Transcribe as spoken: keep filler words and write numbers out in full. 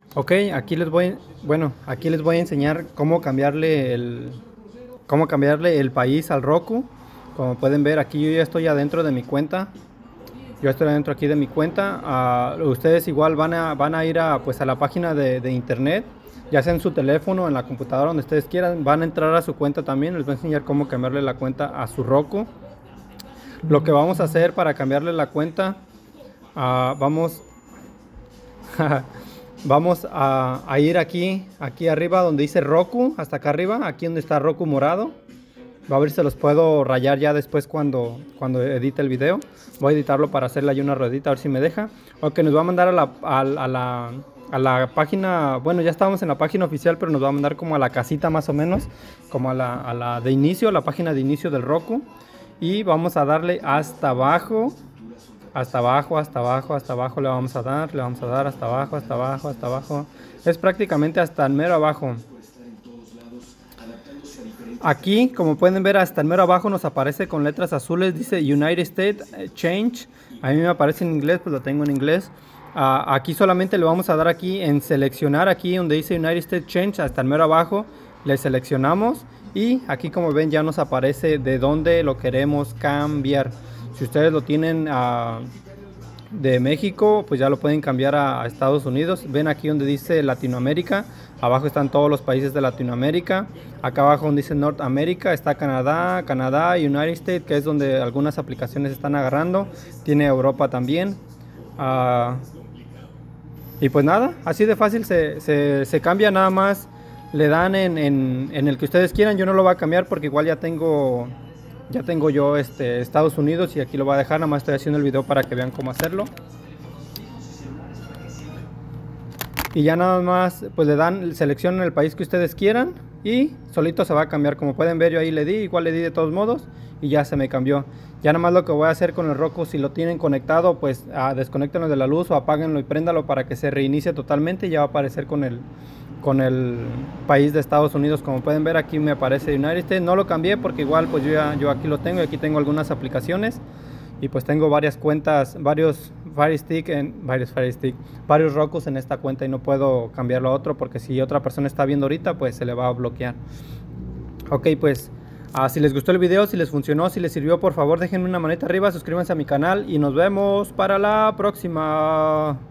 Ok, aquí les voy, bueno, aquí les voy a enseñar cómo cambiarle el, cómo cambiarle el país al Roku. Como pueden ver, aquí yo ya estoy adentro de mi cuenta. Yo estoy adentro aquí de mi cuenta. Uh, ustedes igual van a, van a ir a, pues, a la página de, de internet, ya sea en su teléfono, en la computadora, donde ustedes quieran. Van a entrar a su cuenta también. Les voy a enseñar cómo cambiarle la cuenta a su Roku. Lo que vamos a hacer para cambiarle la cuenta, uh, vamos vamos a, a ir aquí, aquí arriba donde dice Roku, hasta acá arriba, aquí donde está Roku morado. Va a ver si se los puedo rayar ya después cuando, cuando edite el video. Voy a editarlo para hacerle ahí una ruedita, a ver si me deja. Ok, nos va a mandar a la, a, a la, a la página, bueno, ya estábamos en la página oficial, pero nos va a mandar como a la casita más o menos, como a la, a la de inicio, la página de inicio del Roku. Y vamos a darle hasta abajo. Hasta abajo, hasta abajo, hasta abajo le vamos a dar, le vamos a dar hasta abajo, hasta abajo, hasta abajo. Es prácticamente hasta el mero abajo. Aquí, como pueden ver, hasta el mero abajo nos aparece con letras azules, dice United States Change. A mí me aparece en inglés, pues lo tengo en inglés. Uh, aquí solamente le vamos a dar aquí en seleccionar, aquí donde dice United States Change, hasta el mero abajo. Le seleccionamos y aquí, como ven, ya nos aparece de dónde lo queremos cambiar. Si ustedes lo tienen uh, de México, pues ya lo pueden cambiar a, a Estados Unidos. Ven aquí donde dice Latinoamérica, abajo están todos los países de Latinoamérica. Acá abajo donde dice Norteamérica está Canadá, Canadá, United States, que es donde algunas aplicaciones están agarrando. Tiene Europa también. Uh, y pues nada, así de fácil se, se, se cambia, nada más le dan en, en, en el que ustedes quieran. Yo no lo voy a cambiar porque igual ya tengo... Ya tengo yo este, Estados Unidos y aquí lo voy a dejar. Nada más estoy haciendo el video para que vean cómo hacerlo. Y ya nada más pues le dan, seleccionan el país que ustedes quieran y solito se va a cambiar. Como pueden ver, yo ahí le di, igual le di de todos modos y ya se me cambió. Ya nada más lo que voy a hacer con el Roku, si lo tienen conectado, pues ah, desconéctenlo de la luz o apáguenlo y préndalo para que se reinicie totalmente y ya va a aparecer con el, con el país de Estados Unidos. Como pueden ver, aquí me aparece United States. No lo cambié porque igual pues yo, ya, yo aquí lo tengo y aquí tengo algunas aplicaciones. Y pues tengo varias cuentas, varios Fire Stick, en, varios Fire Stick, varios Rokus en esta cuenta y no puedo cambiarlo a otro porque si otra persona está viendo ahorita, pues se le va a bloquear. Ok, pues uh, si les gustó el video, si les funcionó, si les sirvió, por favor déjenme una manita arriba, suscríbanse a mi canal y nos vemos para la próxima.